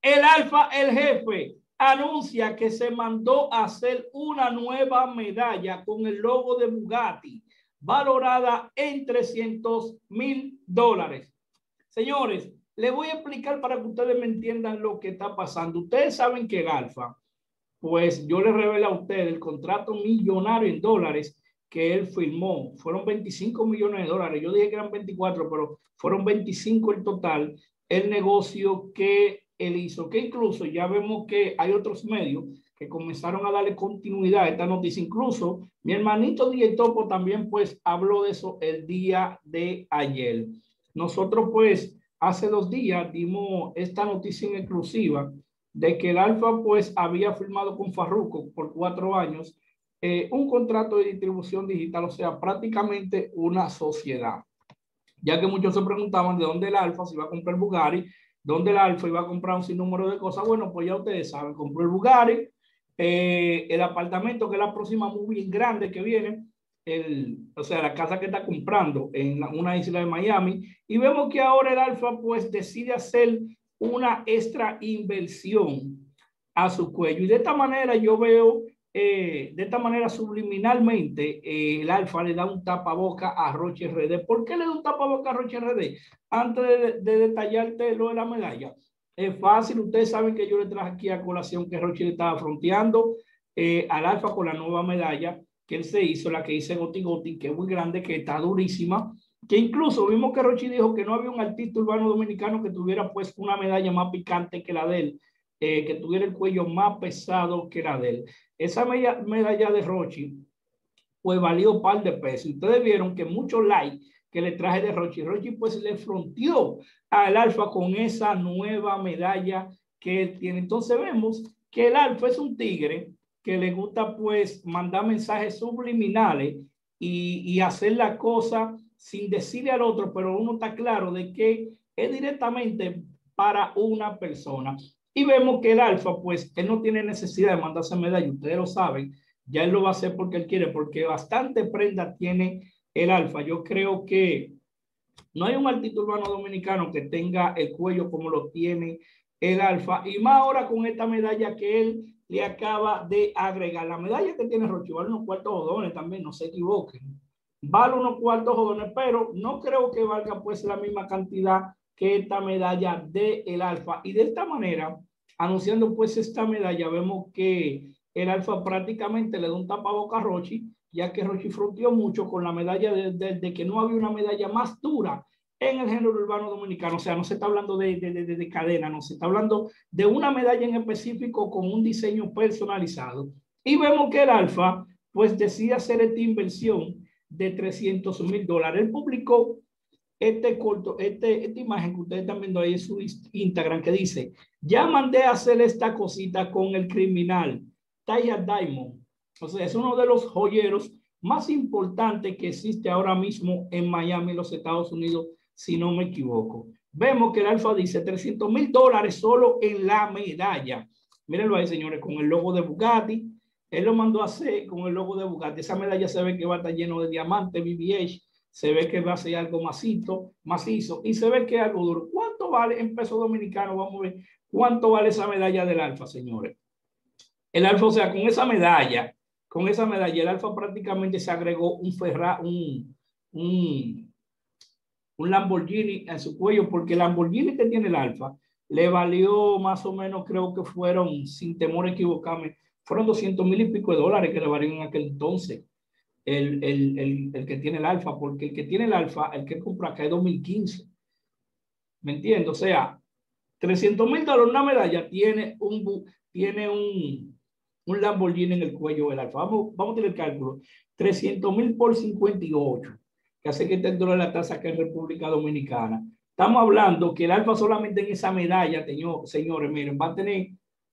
El Alfa, el jefe, anuncia que se mandó a hacer una nueva medalla con el logo de Bugatti, valorada en $300,000. Señores, les voy a explicar para que ustedes me entiendan lo que está pasando. Ustedes saben que el Alfa, pues yo les revelo a ustedes el contrato millonario en dólares que él firmó. Fueron $25 millones. Yo dije que eran 24, pero fueron 25 en total el negocio que él hizo, que incluso ya vemos que hay otros medios que comenzaron a darle continuidad a esta noticia. Incluso mi hermanito DJ Topo también pues habló de eso el día de ayer. Nosotros pues hace 2 días dimos esta noticia en exclusiva de que el Alfa pues había firmado con Farruko por 4 años un contrato de distribución digital, o sea, prácticamente una sociedad. Ya que muchos se preguntaban de dónde el Alfa se iba a comprar el Bugatti, dónde el Alfa iba a comprar un sinnúmero de cosas. Bueno, pues ya ustedes saben, compró el Bugatti, el apartamento que es la próxima movie grande que viene, o sea, la casa que está comprando en una isla de Miami, y vemos que ahora el Alfa pues decide hacer una extra inversión a su cuello. Y de esta manera yo veo, de esta manera subliminalmente, el Alfa le da un tapaboca a Roche RD. ¿Por qué le da un tapaboca a Roche RD? Antes de detallarte lo de la medalla. Es fácil, ustedes saben que yo le traje aquí a colación que Roche le estaba fronteando al Alfa con la nueva medalla que él se hizo, la que dice Goti Goti, que es muy grande, que está durísima, que incluso vimos que Rochi dijo que no había un artista urbano dominicano que tuviera pues una medalla más picante que la de él, que tuviera el cuello más pesado que la de él. Esa medalla de Rochi pues valió un par de pesos. Ustedes vieron que muchos likes que le traje de Rochi, Rochi pues le fronteó al Alfa con esa nueva medalla que él tiene. Entonces vemos que el Alfa es un tigre que le gusta pues mandar mensajes subliminales y hacer la cosa sin decirle al otro, pero uno está claro de que es directamente para una persona. Y vemos que el Alfa pues él no tiene necesidad de mandarse medalla, ustedes lo saben, ya él lo va a hacer porque él quiere, porque bastante prenda tiene el Alfa. Yo creo que no hay un artista urbano dominicano que tenga el cuello como lo tiene el Alfa, y más ahora con esta medalla que él le acaba de agregar. La medalla que tiene Rochi vale unos cuartos jodones también, no se equivoquen. Vale unos cuartos jodones, pero no creo que valga pues la misma cantidad que esta medalla de el Alfa. Y de esta manera, anunciando pues esta medalla, vemos que el Alfa prácticamente le da un tapaboca a Rochi, ya que Rochi fronteó mucho con la medalla de que no había una medalla más dura en el género urbano dominicano. O sea, no se está hablando de cadena, no se está hablando de una medalla en específico con un diseño personalizado. Y vemos que el Alfa pues decide hacer esta inversión de $300,000. Él publicó esta imagen que ustedes están viendo ahí en su Instagram, que dice: ya mandé a hacer esta cosita con el criminal Taya Diamond. O sea, es uno de los joyeros más importantes que existe ahora mismo en Miami, en los Estados Unidos, si no me equivoco. Vemos que el Alfa dice $300,000 solo en la medalla. Mírenlo ahí, señores, con el logo de Bugatti. Él lo mandó a hacer con el logo de Bugatti. Esa medalla se ve que va a estar lleno de diamantes, BBH. Se ve que va a ser algo macizo, y se ve que es algo duro. ¿Cuánto vale en pesos dominicanos? Vamos a ver cuánto vale esa medalla del Alfa, señores. El Alfa, o sea, con esa medalla, el Alfa prácticamente se agregó un Lamborghini en su cuello, porque el Lamborghini que tiene el Alfa le valió más o menos, creo que fueron, sin temor a equivocarme, fueron $200,000 y pico que le valió en aquel entonces el que tiene el Alfa, porque el que tiene el Alfa, el que compró acá es 2015. ¿Me entiendes? O sea, $300,000 una medalla tiene un Lamborghini en el cuello del Alfa. Vamos a tener el cálculo. 300,000 por 58, que hace que esté dentro de la tasa que es República Dominicana. Estamos hablando que el Alfa solamente en esa medalla, señores, miren, va a tener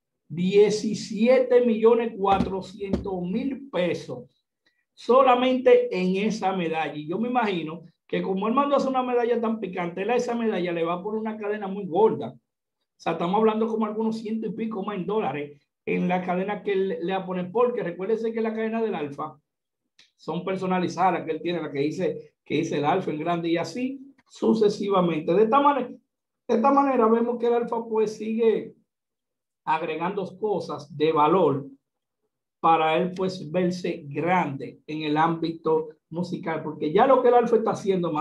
17,400,000 pesos solamente en esa medalla. Y yo me imagino que como él mandó a hacer una medalla tan picante, esa medalla le va por una cadena muy gorda. O sea, estamos hablando como algunos ciento y pico más en dólares en la cadena que él le va a poner, porque recuérdese que la cadena del Alfa son personalizadas, que él tiene, la que dice el Alfa en grande, y así sucesivamente. De esta manera vemos que el Alfa pues sigue agregando cosas de valor para él pues verse grande en el ámbito musical, porque ya lo que el Alfa está haciendo,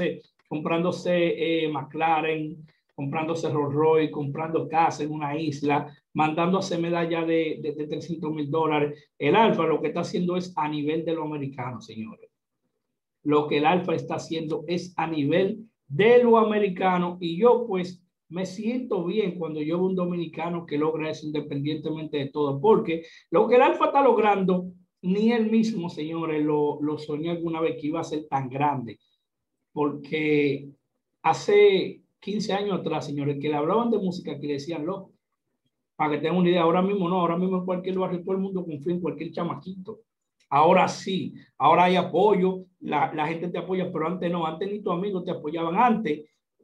comprándose McLaren, comprándose Rolls Royce, comprando casa en una isla, mandando a hacer medalla de $300,000, el Alfa lo que está haciendo es a nivel de lo americano, señores. Lo que el Alfa está haciendo es a nivel de lo americano, y yo pues me siento bien cuando yo veo un dominicano que logra eso independientemente de todo, porque lo que el Alfa está logrando, ni él mismo, señores, lo soñó alguna vez que iba a ser tan grande, porque hace 15 años atrás, señores, que le hablaban de música, que le decían loco, para que tengan una idea. Ahora mismo no, ahora mismo en cualquier barrio todo el mundo confía en cualquier chamaquito. Ahora sí, ahora hay apoyo, la gente te apoya, pero antes no, antes ni tus amigos te apoyaban. Antes,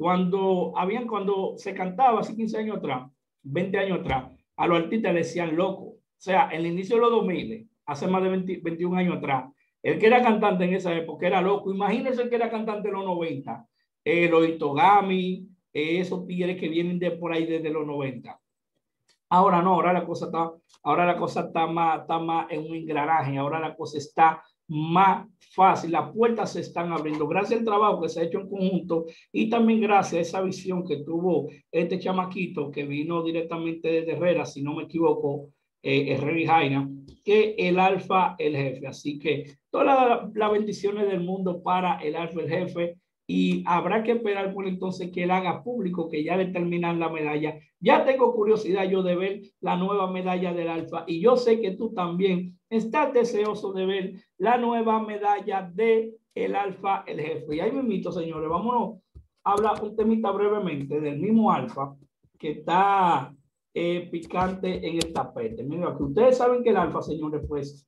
cuando se cantaba hace 15 años atrás, 20 años atrás, a los artistas le decían loco. O sea, en el inicio de los 2000, hace más de 21 años atrás, el que era cantante en esa época era loco. Imagínense el que era cantante en los 90, los Itogami, esos tigres que vienen de por ahí desde los 90. Ahora no, ahora la cosa está más en un engranaje, ahora la cosa está más fácil, las puertas se están abriendo gracias al trabajo que se ha hecho en conjunto, y también gracias a esa visión que tuvo este chamaquito que vino directamente desde Herrera, si no me equivoco, Herrera Jaina, que el Alfa el jefe. Así que todas las bendiciones del mundo para el Alfa el jefe, y habrá que esperar por entonces que él haga público que ya le terminan la medalla. Ya tengo curiosidad yo de ver la nueva medalla del Alfa, y yo sé que tú también estás deseoso de ver la nueva medalla de el Alfa el jefe. Y ahí me invito, señores, vámonos a hablar un temita brevemente del mismo Alfa que está picante en el tapete. Mira, que ustedes saben que el Alfa, señores, pues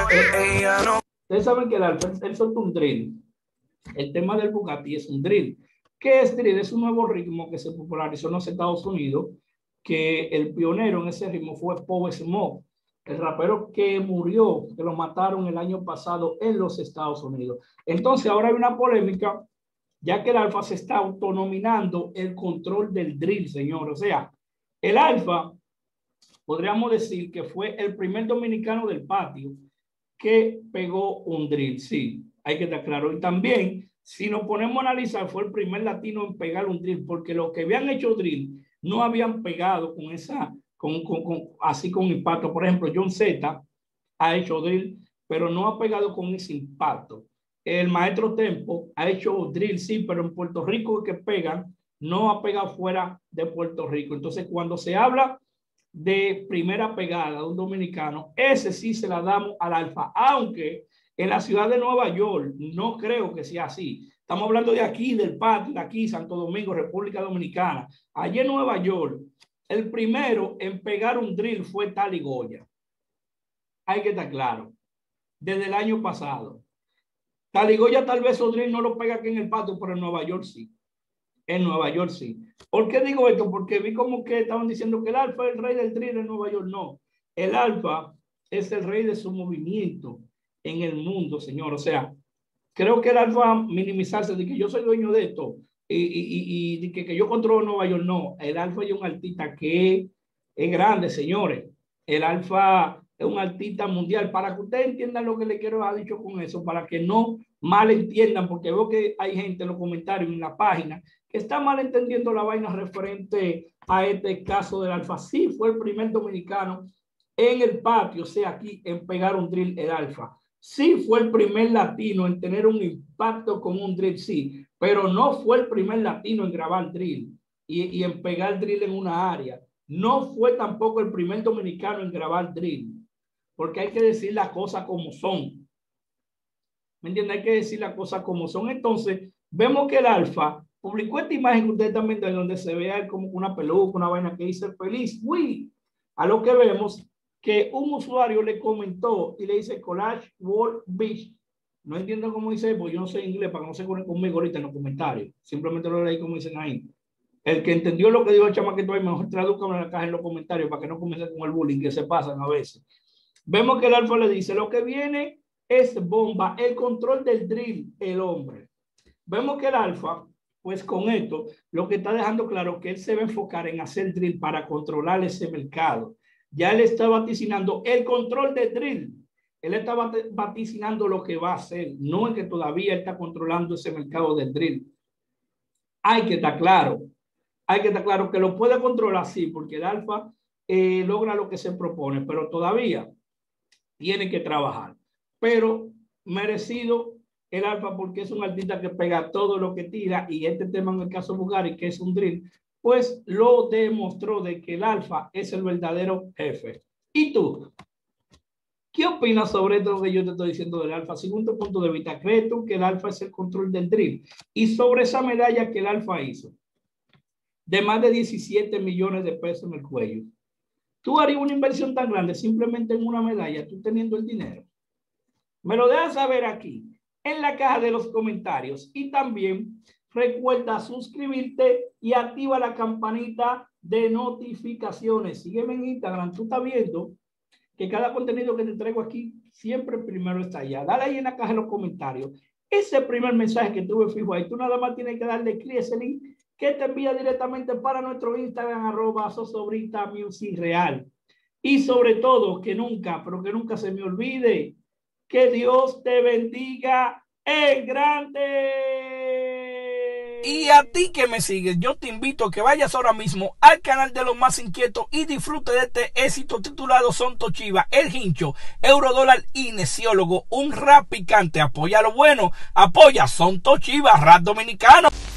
ustedes saben que el Alfa, él soltó un drill. El tema del Bugatti es un drill. ¿Qué es drill? Es un nuevo ritmo que se popularizó en los Estados Unidos, que el pionero en ese ritmo fue Pop Smoke, el rapero que murió, que lo mataron el año pasado en los Estados Unidos. Entonces ahora hay una polémica, ya que el Alfa se está autonominando el control del drill, señor. O sea, el Alfa, podríamos decir que fue el primer dominicano del patio que pegó un drill. Sí, hay que estar claro. Y también, si nos ponemos a analizar, fue el primer latino en pegar un drill, porque los que habían hecho drill no habían pegado con esa, así con impacto. Por ejemplo, John Z ha hecho drill, pero no ha pegado con ese impacto. El maestro Tempo ha hecho drill, sí, pero en Puerto Rico que pegan, no ha pegado fuera de Puerto Rico. Entonces, cuando se habla de primera pegada de un dominicano, ese sí se la damos al Alfa, aunque en la ciudad de Nueva York no creo que sea así. Estamos hablando de aquí, del patio, de aquí, Santo Domingo, República Dominicana. Allí en Nueva York, el primero en pegar un drill fue Tali Goya. Hay que estar claro. Desde el año pasado. Tali Goya tal vez su drill no lo pega aquí en el patio, pero en Nueva York sí. En Nueva York sí. ¿Por qué digo esto? Porque vi como que estaban diciendo que el Alfa es el rey del drill en Nueva York. No, el Alfa es el rey de su movimiento en el mundo, señor. O sea, creo que el Alfa minimizarse de que yo soy dueño de esto y de que yo controlo Nueva York. No, el Alfa es un artista que es grande, señores. El Alfa es un artista mundial. Para que ustedes entiendan lo que le quiero haber dicho con eso, para que no malentiendan, porque veo que hay gente en los comentarios en la página que está malentendiendo la vaina referente a este caso del Alfa. Sí, fue el primer dominicano en el patio, o sea, aquí en pegar un drill el Alfa. Sí, fue el primer latino en tener un impacto con un drill, sí, pero no fue el primer latino en grabar drill y en pegar drill en una área. No fue tampoco el primer dominicano en grabar drill, porque hay que decir las cosas como son. ¿Me entienden? Hay que decir las cosas como son. Entonces, vemos que el Alfa publicó esta imagen que ustedes también ven, donde se ve como una peluca, una vaina que dice feliz. Uy, a lo que vemos que un usuario le comentó y le dice Collage World Beach. No entiendo cómo dice, porque yo no sé inglés, para que no se conecten conmigo ahorita en los comentarios. Simplemente lo leí como dicen ahí. El que entendió lo que dijo el chamaquito ahí, mejor tradúcame en la caja en los comentarios para que no comiencen con el bullying que se pasan a veces. Vemos que el Alfa le dice, lo que viene es bomba, el control del drill, el hombre. Vemos que el Alfa Pues con esto, lo que está dejando claro que él se va a enfocar en hacer drill para controlar ese mercado. Ya él está vaticinando el control de drill. Él está vaticinando lo que va a hacer. No es que todavía él está controlando ese mercado del drill. Hay que estar claro. Hay que estar claro que lo puede controlar, sí, porque el Alfa logra lo que se propone, pero todavía tiene que trabajar. Pero merecido el Alfa porque es un artista que pega todo lo que tira, y este tema en el caso Bugatti, que es un drill, pues lo demostró de que el Alfa es el verdadero jefe. ¿Y tú? ¿Qué opinas sobre esto que yo te estoy diciendo del Alfa? Según tu punto de vista, ¿crees tú que el Alfa es el control del drill? Y sobre esa medalla que el Alfa hizo, de más de 17 millones de pesos en el cuello, ¿tú harías una inversión tan grande simplemente en una medalla, tú teniendo el dinero? Me lo dejas saber aquí en la caja de los comentarios, y también recuerda suscribirte y activa la campanita de notificaciones. Sígueme en Instagram. Tú estás viendo que cada contenido que te traigo aquí siempre primero está allá. Dale ahí en la caja de los comentarios ese primer mensaje que tuve fijo ahí. Tú nada más tienes que darle clic a ese link que te envía directamente para nuestro Instagram @zozobritamusicreal. Y sobre todo, que nunca, pero que nunca se me olvide, que Dios te bendiga en grande. Y a ti que me sigues, yo te invito a que vayas ahora mismo al canal de los más inquietos y disfrute de este éxito titulado Son Tochiva, El Hincho, Eurodólar y Neciólogo, un rap picante. Apoya lo bueno, apoya Son Tochiva, rap dominicano.